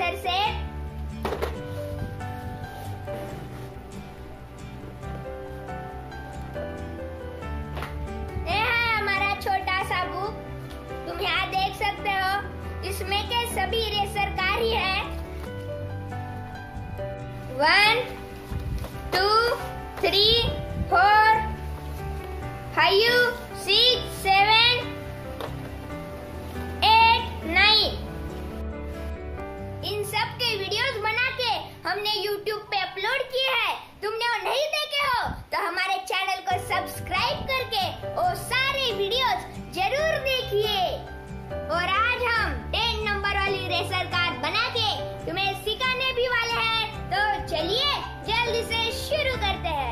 इधर से। ये है हमारा छोटा सा बुक, तुम यहाँ देख सकते हो। इसमें के सभी इरेजर कार ही है। 1 2 3 4 5 6 7 8 9। इन सब के वीडियोस बना के हमने YouTube पे अपलोड किए हैं। तुमने वो नहीं देखे हो तो हमारे चैनल को सब्सक्राइब करके वो सारे वीडियोस जरूर देखिए। और आज हम 10 नंबर वाली रेसर कार बना के तुम्हें सिखाने भी वाले हैं। तो चलिए जल्दी से शुरू करते हैं।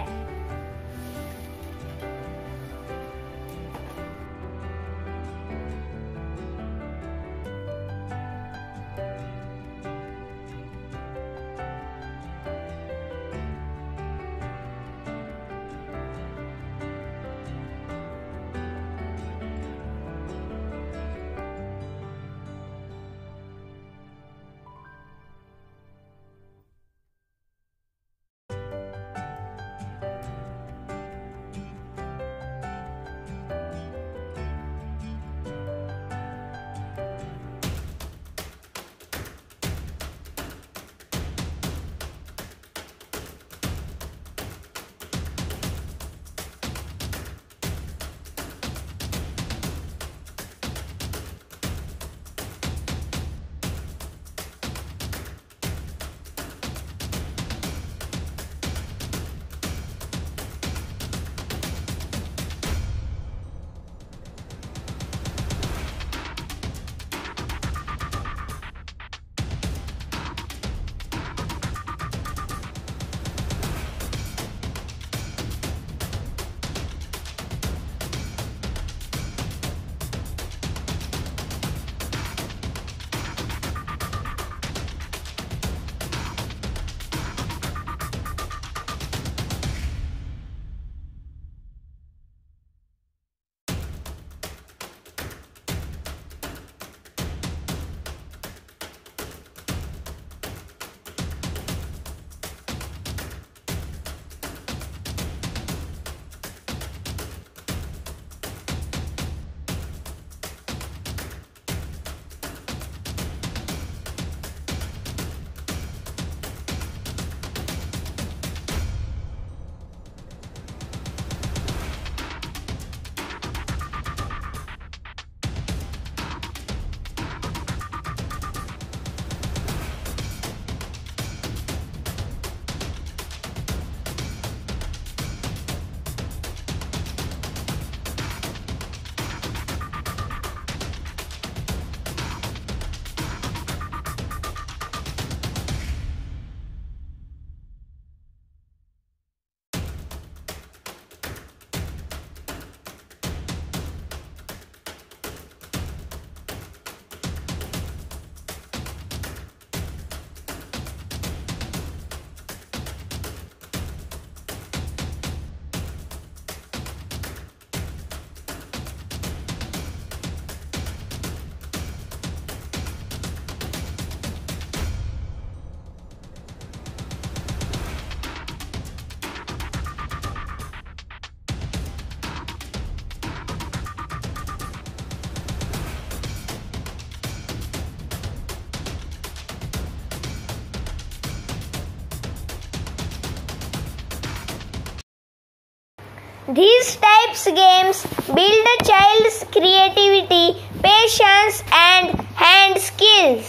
These types games build a child's creativity, patience, and hand skills.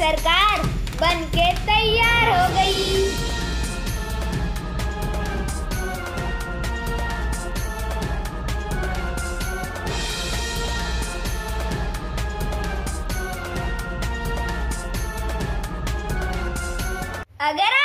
सरकार बनके तैयार हो गई। अगर